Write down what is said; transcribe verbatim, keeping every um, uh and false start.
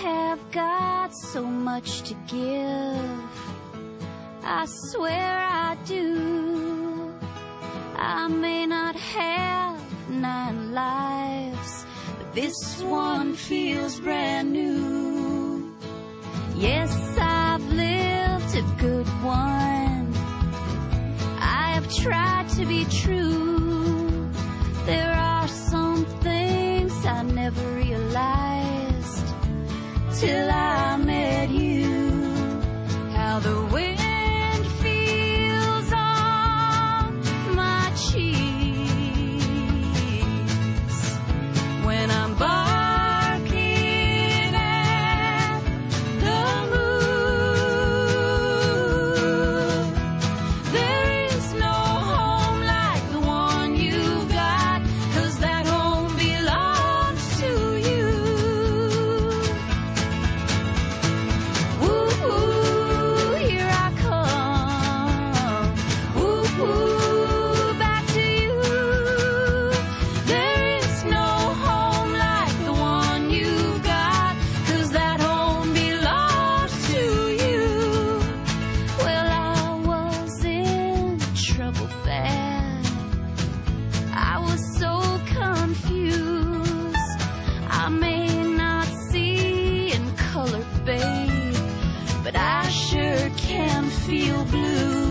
have got so much to give. I swear I do. I may not have nine lives, but this one feels brand new. Yes, I've lived a good one. I have tried to be true. There are some things I never realized till I met you. How the wind feels on my cheeks when I'm barking at the moon. There is no home like the one you've got, 'cause that home belongs to you. Woo, here I come. Woo, back to you. There is no home like the one you've got, 'cause that home belongs to you. Well, I was in trouble bad. I was so confused. I may not see in color, babe, but I sure can feel blue.